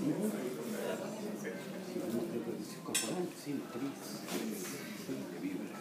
Sí, que vibra,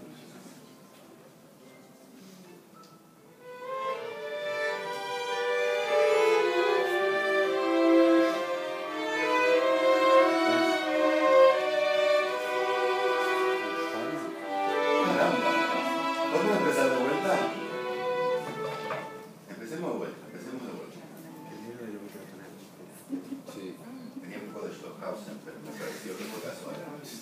Caramba, ¿vamos a empezar de vuelta? Empecemos de vuelta. Sí. Tenía un poco de Stockhausen, pero me pareció que fue casual.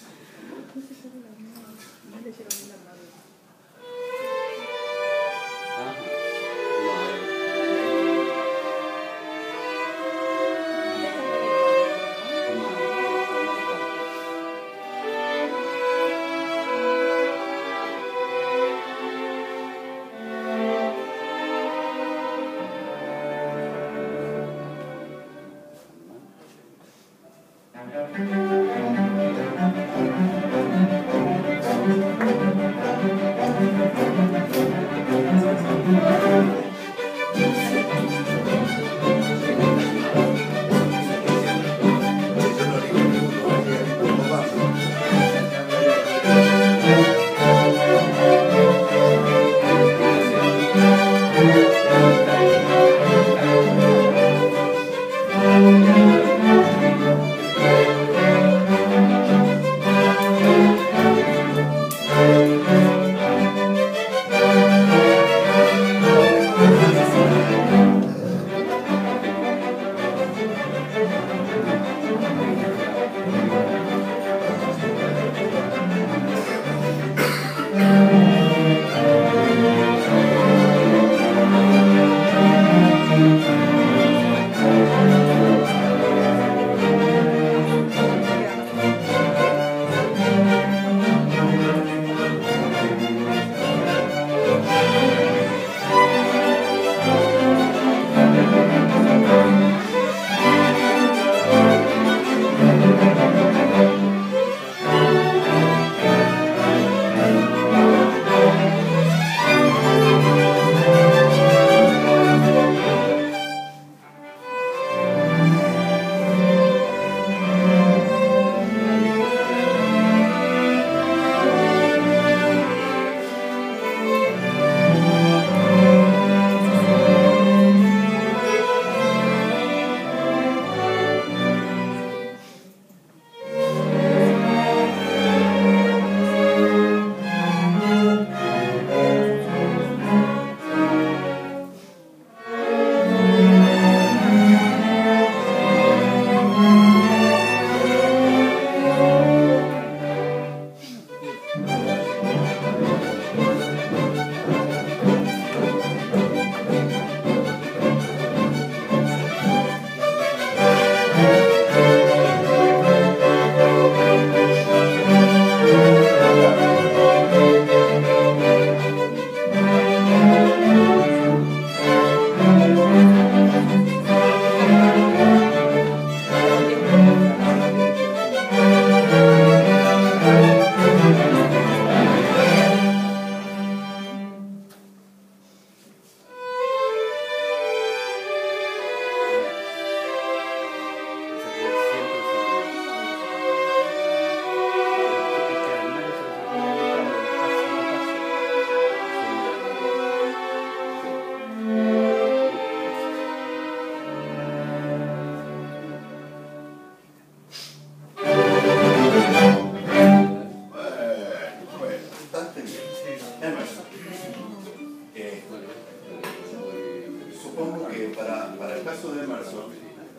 Supongo que para el caso de Emerson,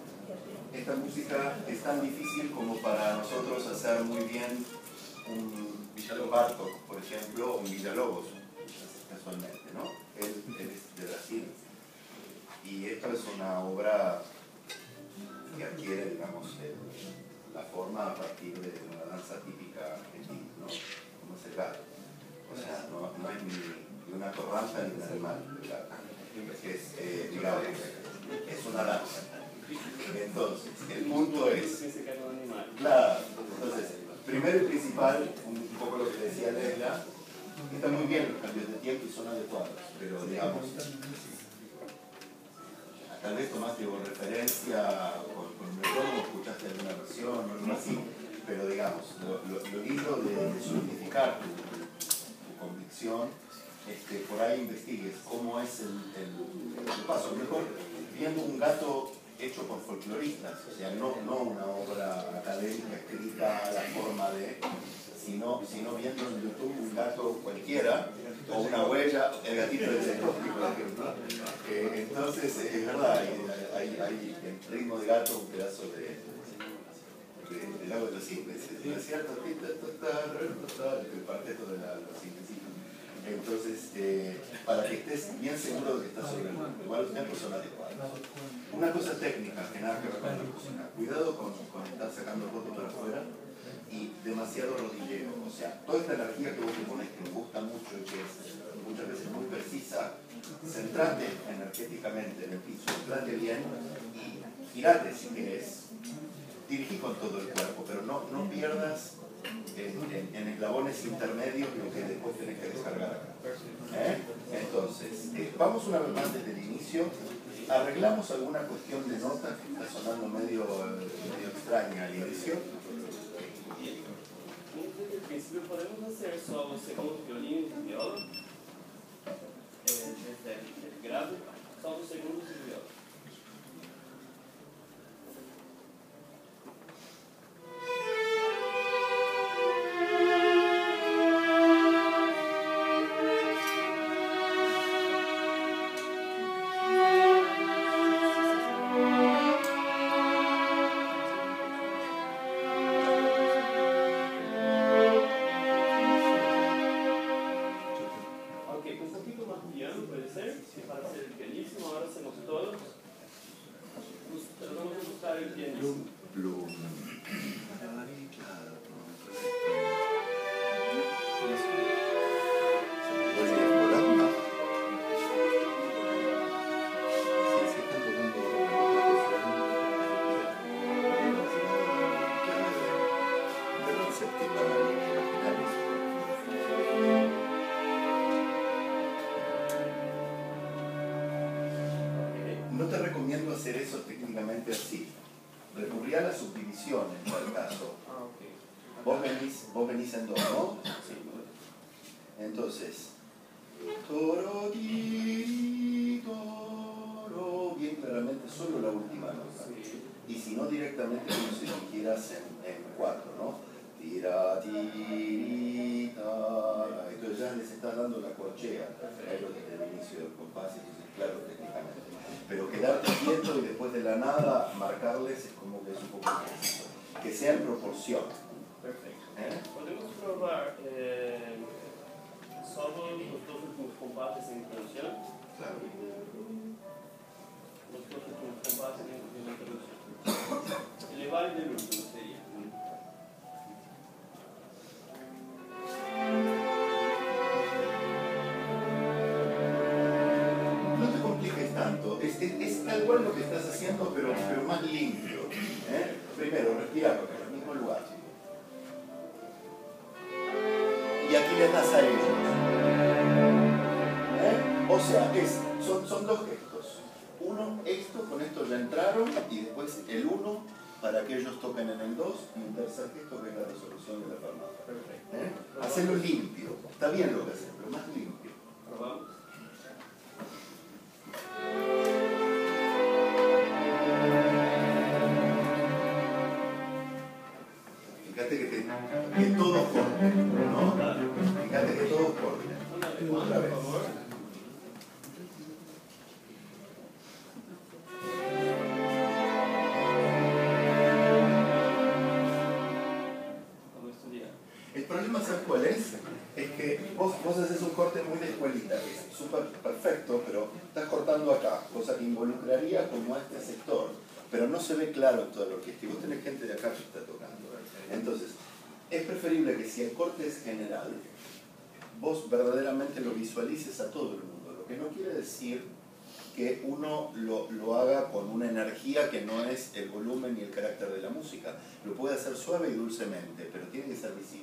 esta música es tan difícil como para nosotros hacer muy bien un Villalobos, por ejemplo, o un Villalobos, casualmente, ¿no? Él es de Brasil. Y esta es una obra que adquiere, digamos, la forma a partir de una danza típica argentina, ¿no? Como es el gato. O sea, no es ni una torranta ni un animal, el gato. Es, digamos, es una danza. Entonces, el punto es... Claro, entonces, primero y principal, un poco lo que decía Leila, está muy bien los cambios de tiempo y son adecuados, pero digamos, tal vez tomaste referencia con un metrónomo, escuchaste alguna versión o algo así, pero digamos, lo lindo de solidificar tu convicción es que por ahí investigues cómo es el paso. Mejor viendo un gato hecho por folcloristas, o sea, no una obra académica escrita a la forma de, sino viendo en YouTube un gato cualquiera, o una huella, el gatito de Tchaikovsky, por ejemplo. Entonces, es verdad, hay en ritmo de gato un pedazo del lago de los cisnes, ¿no es cierto? El cuarteto de los cisnecitos. Entonces, para que estés bien seguro de que estás sobre los tiempos son adecuados. Una cosa técnica que nada que ver con la música. Cuidado con estar sacando fotos para afuera y demasiado rodillero. O sea, toda esta energía que vos te pones, que me gusta mucho y que es muchas veces muy precisa, centrate energéticamente en el piso, centrate bien y girate si querés. Dirigí con todo el cuerpo, pero no pierdas en eslabones intermedios lo que después tenés que descargar acá. Entonces, vamos una vez más desde el inicio. Arreglamos alguna cuestión de notas que está sonando medio extraña al inicio. Desde el principio podemos hacer solo el segundo violín y viola. Desde el grave, solo segundos y viola. No te recomiendo hacer eso técnicamente así. Recurrí a la subdivisión en tal caso. Vos venís en do, ¿no? Entonces, toro, ti, toro, bien claramente solo la última nota. Y si no directamente como si lo quieras en cuatro, ¿no? Tira, tirita. Entonces ya les estás dando la corchea desde el inicio del compás, entonces claro, técnicamente. Pero quedarte quieto y después de la nada marcarles es como que es un poco difícil. Que sea en proporción. Perfecto. Podemos probar solo los dos últimos compases en introducción. Claro. Los dos últimos compases en introducción. Elevar y del último sería. No te compliques tanto, es tal cual lo que estás haciendo, pero más limpio. Primero, respira en el mismo lugar. Y aquí les das a ellos. O sea, son dos gestos. Uno, esto, con esto ya entraron, y después el uno para que ellos toquen en el 2, y un tercer gesto que es la resolución de la fermata. Hacerlo limpio. Está bien lo que haces, pero más limpio. Probamos. Fíjate que todos corten, ¿no? Fíjate que todos corten. Otra vez. El problema, ¿sabes cuál es? Es que vos haces un corte muy de escuelita, que es súper perfecto, pero estás cortando acá, cosa que involucraría como a este sector, pero no se ve claro en toda la orquesta. Y vos tenés gente de acá que está tocando. Entonces, es preferible que si el corte es general, vos verdaderamente lo visualices a todo el mundo, lo que no quiere decir que uno lo haga con una energía que no es el volumen ni el carácter de la música. Lo puede hacer suave y dulcemente, pero tiene que ser visible.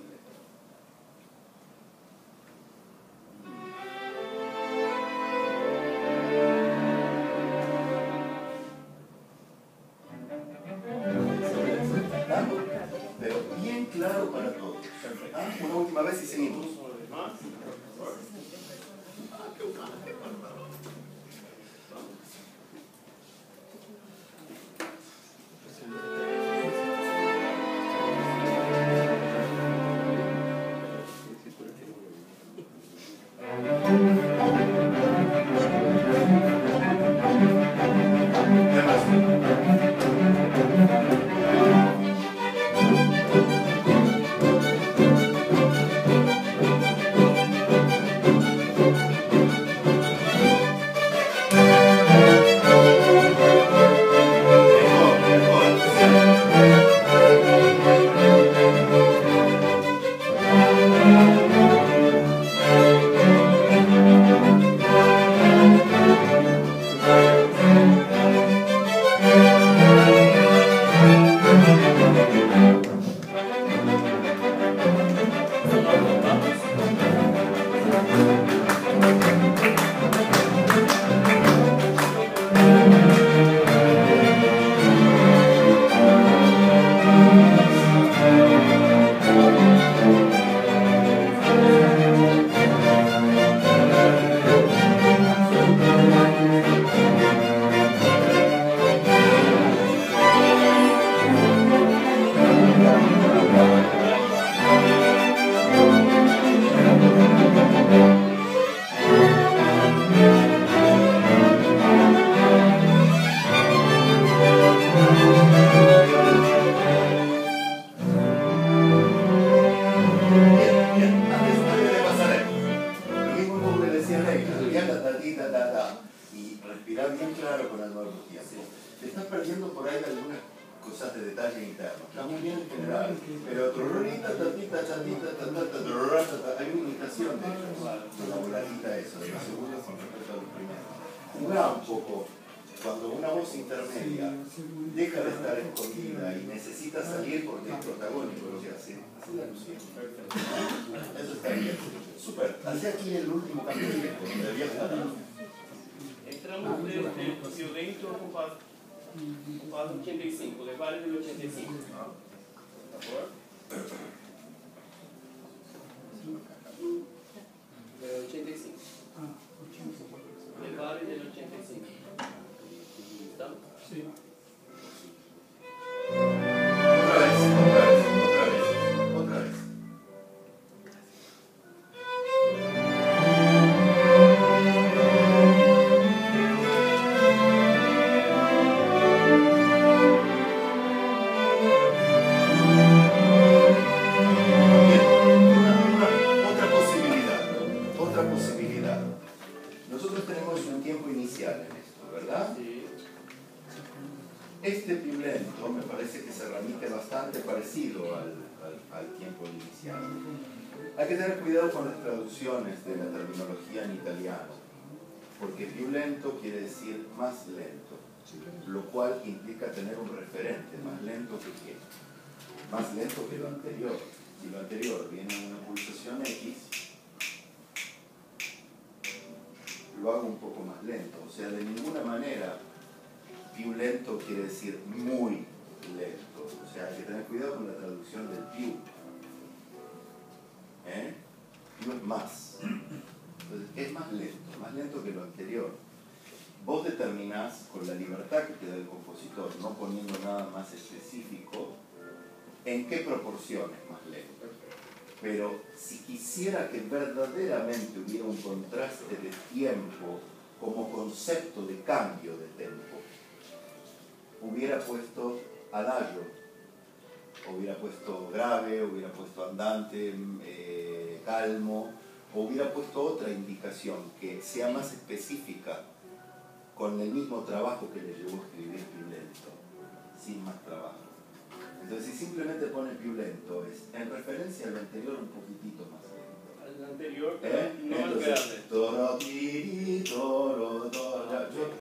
Y respirar bien claro con el nuevo tiempo. Te estás perdiendo por ahí algunas cosas de detalle interno. Está muy bien en general, pero hay una imitación de ellos, de la voladita eso, de los segundos con respecto a los primeros. Jugá un poco cuando una voz intermedia deja de estar escondida y necesita salir porque es protagónico lo que hace. Así la alusión. Eso está bien. Súper. Hacia aquí el último cambio de tiempo, donde había jugado. Entramos desde violento ocupado 85, de Vale del 85. Por favor. Del 85. De Vale del 85. ¿Estamos? Sí. Otra vez. Otra posibilidad. Nosotros tenemos un tiempo inicial en esto, ¿verdad? Sí. Este piulento me parece que se remite bastante parecido al tiempo inicial. Hay que tener cuidado con las traducciones de la terminología en italiano, porque piulento quiere decir más lento, lo cual implica tener un referente, más lento que qué, más lento que lo anterior. Si lo anterior viene una pulsación X, lo hago un poco más lento, o sea, de ninguna manera piulento quiere decir muy lento, o sea, hay que tener cuidado con la traducción del più. Più es más, entonces es más lento que lo anterior. Vos determinás con la libertad que te da el compositor, no poniendo nada más específico, en qué proporción es más lento. Pero si quisiera que verdaderamente hubiera un contraste de tiempo como concepto de cambio de tempo, hubiera puesto adagio, hubiera puesto grave, hubiera puesto andante, calmo, o hubiera puesto otra indicación que sea más específica con el mismo trabajo que le llevó a escribir piulento, sin más trabajo. Entonces, si simplemente pone piulento, es en referencia al anterior un poquitito más lento. Al anterior, no Entonces, al grave. toro, tiri, toro, toro,